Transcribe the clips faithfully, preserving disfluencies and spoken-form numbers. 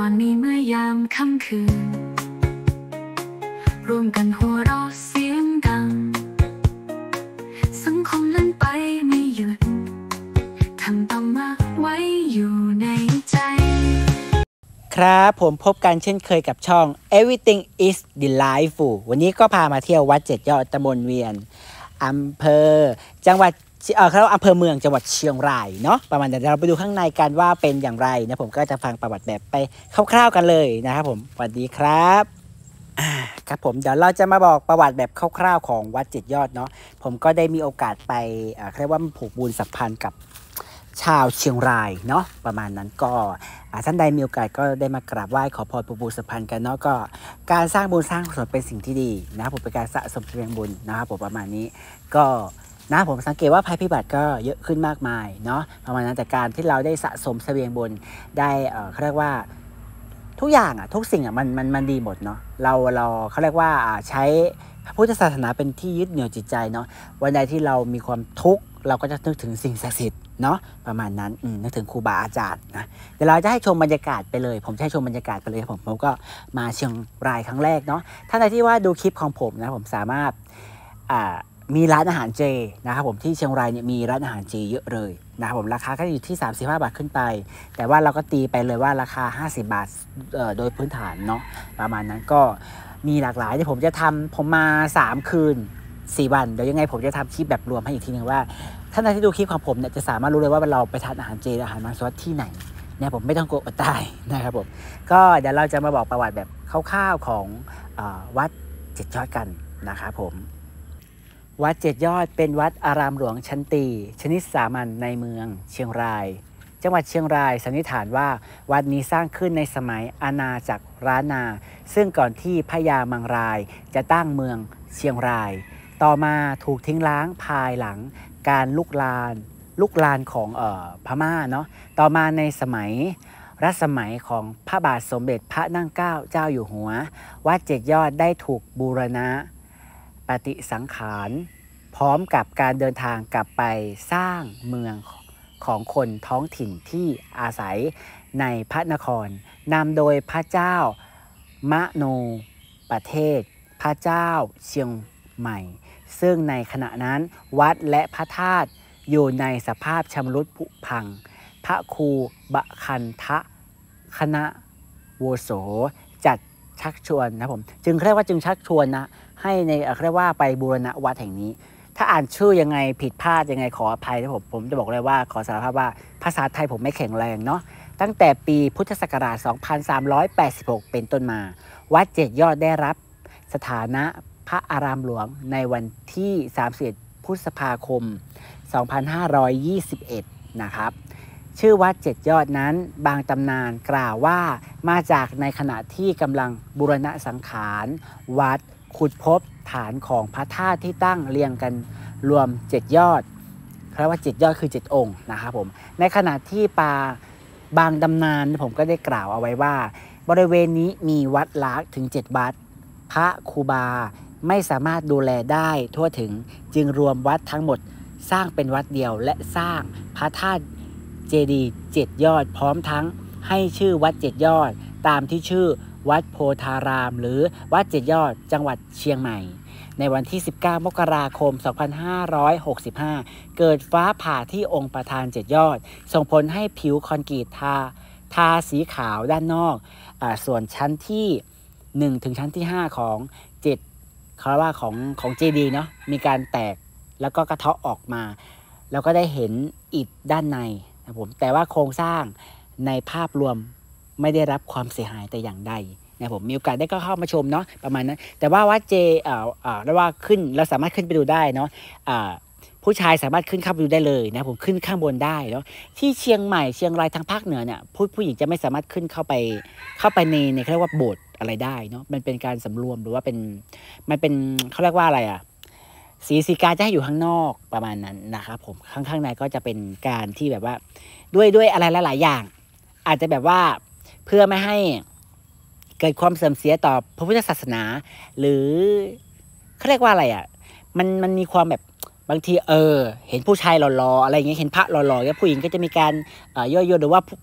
อนนี้เมื่อยามค่ำคืนรวมกันหัวเราะเสียงดังสังคมเล่นไปไม่หยุดทำต้องมาไว้อยู่ในใจครับผมพบกันเช่นเคยกับช่อง Everything is Delightful วันนี้ก็พามาเที่ยววัดเจ็ดยอดตำบลเวียนอำเภอจังหวัดเออเขาเรียกว่าอำเภอเมืองจังหวัดเชียงรายเนาะประมาณนั้นเราไปดูข้างในกันว่าเป็นอย่างไรนะผมก็จะฟังประวัติแบบไปคร่าวๆกันเลยนะครับผมสวัสดีครับอ่าครับผมเดี๋ยวเราจะมาบอกประวัติแบบคร่าวๆของวัดเจ็ดยอดเนาะผมก็ได้มีโอกาสไปอ่าเรียกว่าผูกบุญสัมพันธ์กับชาวเชียงรายเนาะประมาณนั้นก็ท่านใดมีโอกาสก็ได้มากราบไหว้ขอพรผูกบุญสัมพันธ์กันเนาะก็การสร้างบุญสร้างกุศลเป็นสิ่งที่ดีนะครับผมเป็นการสะสมเสบียงบุญนะครับผมประมาณนี้ก็นะผมสังเกตว่าภัยพิบัติก็เยอะขึ้นมากมายเนาะประมาณนั้นแต่การที่เราได้สะสมเสบียงบุญได้เอ่อเขาเรียกว่าทุกอย่างอ่ะทุกสิ่งอ่ะมันมันมันดีหมดเนาะเราเราเขาเรียกว่าใช้พระพุทธศาสนาเป็นที่ยึดเหนี่ยวจิตใจเนาะวันใดที่เรามีความทุกข์เราก็จะนึกถึงสิ่งศักดิ์สิทธิ์เนาะประมาณนั้นนึกถึงครูบาอาจารย์นะเดี๋ยวเราจะให้ชมบรรยากาศไปเลยผมจะให้ชมบรรยากาศไปเลยผมผมก็มาเชียงรายครั้งแรกเนาะท่านใดที่ว่าดูคลิปของผมนะผมสามารถอ่ามีร้านอาหารเจนะครับผมที่เชียงรายเนี่ยมีร้านอาหารเจเยอะเลยนะครับผมราคาก็อยู่ที่สามสิบห้าบาทขึ้นไปแต่ว่าเราก็ตีไปเลยว่าราคาห้าสิบบาทโดยพื้นฐานเนาะประมาณนั้นก็มีหลากหลายที่ผมจะทำผมมาสามคืนสี่วันเดี๋ยวยังไงผมจะทำคลิปแบบรวมให้อีกทีนึงว่าท่านใดที่ดูคลิปของผมเนี่ยจะสามารถรู้เลยว่าเราไปทานอาหารเจอาหารมังสวิรัติที่ไหนเนี่ยผมไม่ต้องกลัวอดตายนะครับผมก็เดี๋ยวเราจะมาบอกประวัติแบบคร่าวๆของวัดเจ็ดยอดกันนะครับผมวัดเจ็ดยอดเป็นวัดอารามหลวงชั้นตีชนิดสามัญในเมืองเชียงรายจังหวัดเชียงรายสันนิษฐานว่าวัดนี้สร้างขึ้นในสมัยอาณาจักรล้านนาซึ่งก่อนที่พญามังรายจะตั้งเมืองเชียงรายต่อมาถูกทิ้งร้างภายหลังการลุกลานลุกลานของเอ่อพม่าเนาะต่อมาในสมัยรัชสมัยของพระบาทสมเด็จพระนั่งเกล้าเจ้าอยู่หัววัดเจ็ดยอดได้ถูกบูรณะปฏิสังขารณ์พร้อมกับการเดินทางกลับไปสร้างเมืองของคนท้องถิ่นที่อาศัยในพระนครนำโดยพระเจ้ามโนประเทศพระเจ้าเชียงใหม่ซึ่งในขณะนั้นวัดและพระธาตุอยู่ในสภาพชำรุดผุพังพระครูบคันทะคณะโวโสจัดชักชวนนะผมจึงเรียกว่าจึงชักชวนนะให้ในเรียกว่าไปบูรณะวัดแห่งนี้ถ้าอ่านชื่อยังไงผิดพลาดยังไงขออภัยนะผมผมจะบอกเลยว่าขอสารภาพว่าภาษาไทยผมไม่แข็งแรงเนาะตั้งแต่ปีพุทธศักราชสองพันสามร้อยแปดสิบหกเป็นต้นมาวัดเจ็ดยอดได้รับสถานะพระอารามหลวงในวันที่สามสิบเอ็ดพฤษภาคมสองพันห้าร้อยยี่สิบเอ็ดนะครับชื่อวัดเจ็ดยอดนั้นบางตำนานกล่าวว่ามาจากในขณะที่กำลังบูรณะสังขารวัดขุดพบฐานของพระธาตุที่ตั้งเรียงกันรวมเจ็ดยอดเพราะว่าเจ็ดยอดคือเจ็ดองค์นะครับผมในขณะที่ปาบางตำนานผมก็ได้กล่าวเอาไว้ว่าบริเวณนี้มีวัดล้างถึงเจ็ดวัดพระครูบาไม่สามารถดูแลได้ทั่วถึงจึงรวมวัดทั้งหมดสร้างเป็นวัดเดียวและสร้างพระธาตุเจดีย์เจ็ดยอดพร้อมทั้งให้ชื่อวัดเจ็ดยอดตามที่ชื่อวัดโพธารามหรือวัดเจ็ดยอดจังหวัดเชียงใหม่ในวันที่สิบเก้ามกราคมสองพันห้าร้อยหกสิบห้าเกิดฟ้าผ่าที่องค์ประธานเจ็ดยอดส่งผลให้ผิวคอนกรีตทาทาสีขาวด้านนอกอ่าส่วนชั้นที่หนึ่งถึงชั้นที่ห้าของเจ็ดเขาเรียกว่าของของเจดีย์เนาะมีการแตกแล้วก็กระเทาะออกมาแล้วก็ได้เห็นอิฐด้านในนะผมแต่ว่าโครงสร้างในภาพรวมไม่ได้รับความเสียหายแต่อย่างใดนะผมมีโอกาสได้ก็เข้ามาชมเนาะประมาณนั้นแต่ว่าวัดเจเอ่อเอ่อเรียกว่าขึ้นเราสามารถขึ้นไปดูได้เนาะอ่าผู้ชายสามารถขึ้นเข้าไปดูได้เลยนะผมขึ้นข้างบนได้เนาะที่เชียงใหม่เชียงรายทางภาคเหนือเนี่ยผู้ผู้หญิงจะไม่สามารถขึ้นเข้าไปเข้าไปในในเขาเรียกว่าโบสถ์อะไรได้เนาะมันเป็นการสำรวมหรือว่าเป็นมันเป็นเขาเรียกว่าอะไรอ่ะศีสีกาจะให้อยู่ข้างนอกประมาณนั้นนะครับผมข้างข้างในก็จะเป็นการที่แบบว่าด้วยด้วยอะไรหลายๆอย่างอาจจะแบบว่าเพื่อไม่ให้เกิดความเสื่อมเสียต่อพระพุทธศาสนาหรือเขาเรียกว่าอะไรอ่ะมันมันมีความแบบบางทีเออเห็นผู้ชายหล่อๆอะไรอย่างเงี้ยเห็นพระหล่อๆแล้วผู้หญิงก็จะมีการเอ่อย่อๆหรือว่าพ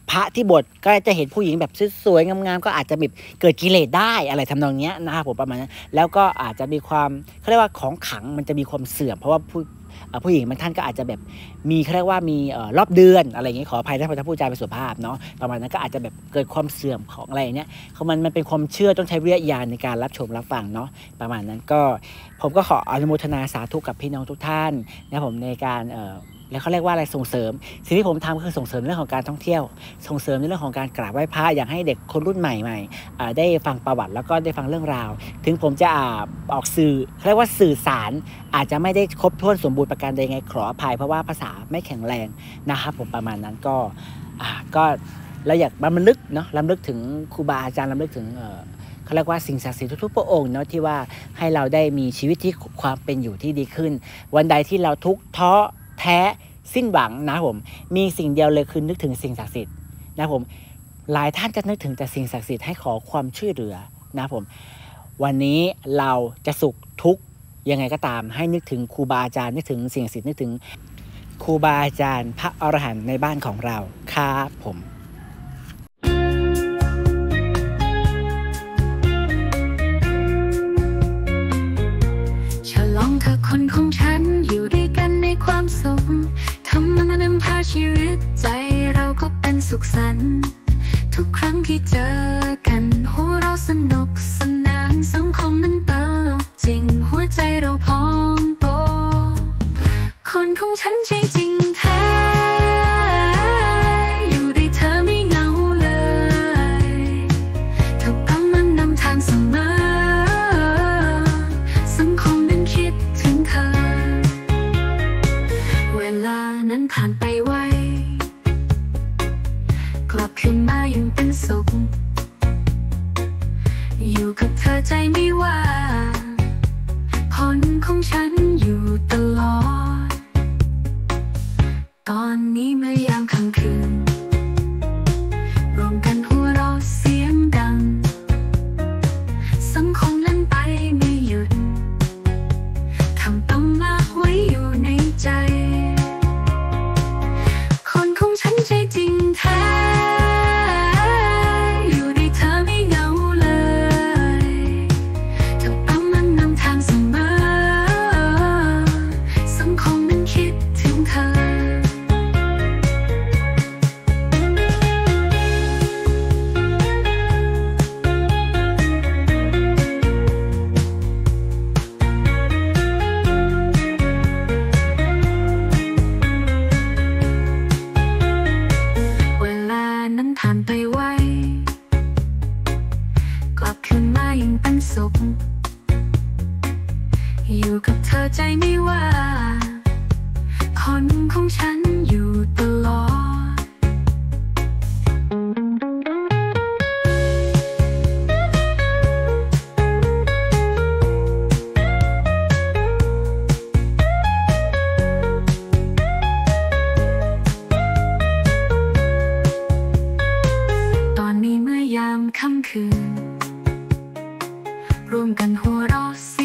พระที่บวชก็จะเห็นผู้หญิงแบบสวยๆงามๆก็อาจจะแบบเกิดกิเลสได้อะไรทำนองนี้นะครับผมประมาณนั้นแล้วก็อาจจะมีความเขาเรียกว่าของขังมันจะมีความเสื่อมเพราะว่าผู้ผู้หญิงบางท่านก็อาจจะแบบมีเขาเรียกว่ามีรอบเดือนอะไรอย่างนี้ขออภัยถ้าผมจะพูดจาเป็นสุภาพเนาะประมาณนั้นก็อาจจะแบบเกิดความเสื่อมของอะไรเนี้ยเขามันมันเป็นความเชื่อต้องใช้วิจารณญาณในการรับชมรับฟังเนาะประมาณนั้นก็ผมก็ขออนุโมทนาสาธุกับพี่น้องทุกท่านนะผมในการเอ่อแล้วเขาเรียกว่าอะไรส่งเสริมสิ่งที่ผมทำคือส่งเสริมเรื่องของการท่องเที่ยวส่งเสริมในเรื่องของการกราบไหว้พระอยากให้เด็กคนรุ่นใหม่ๆได้ฟังประวัติแล้วก็ได้ฟังเรื่องราวถึงผมจะออกสื่อเขาเรียกว่าสื่อสารอาจจะไม่ได้ครบถ้วนสมบูรณ์ประการใดไงขออภัยเพราะว่าภาษาไม่แข็งแรงนะครับผมประมาณนั้นก็อ่าก็เราอยากรำลึกเนาะรำลึกถึงครูบาอาจารย์รำลึกถึงเอ่อเขาเรียกว่าสิ่งศักดิ์สิทธิ์ทุกๆพระองค์เนาะที่ว่าให้เราได้มีชีวิตที่ความเป็นอยู่ที่ดีขึ้นวันใดที่เราทุกข์ท้อแท้สิ้นหวังนะผมมีสิ่งเดียวเลยคือนึกถึงสิ่งศักดิ์สิทธิ์นะผมหลายท่านจะนึกถึงแต่สิ่งศักดิ์สิทธิ์ให้ขอความช่วยเหลือนะผมวันนี้เราจะสุขทุกข์ยังไงก็ตามให้นึกถึงครูบาอาจารย์นึกถึงสิ่งศักดิ์สิทธิ์นึกถึงครูบาอาจารย์พระอรหันต์ในบ้านของเราครับผมฉลองเธอคนของฉันอยู่ด้วยกันในความสุขทำมันนำพาชีวิตใจเราก็เป็นสุขสันต์ทุกครั้งที่เจอกันหัวเราสนุกสนานสังคมนั้นตลกจริงหัวใจเราพองโตคนของฉันใจจริงแท้อยู่ด้วยเธอไม่เหงาเลยเธอกำลังนำทางเสมอสังคมนั้นคิดถึงเธอเวลานั้นผ่านไปไวกลับคืนมายังเป็นสุขอยู่กับเธอใจไม่ว่าคนของฉันอยู่ตลอดตอนนี้เมื่อยามค่ำคืนรวมกันหัวเราะเสียงดังสังคมเล่นไปไม่หยุดทำต้องละไว้อยู่ในใจคนของฉันใจจริงแท้อยู่ด้วยเธอไม่เหงาเลยเธอกำลังนำทางเสมอสังคมนั้นคิดถึงเธอผ่านไปไวกลับคืนมายังเป็นสุขอยู่กับเธอใจไม่ว่าคนของฉันอยู่ตลอดค่ำคืนร่วมกันหัวเราะ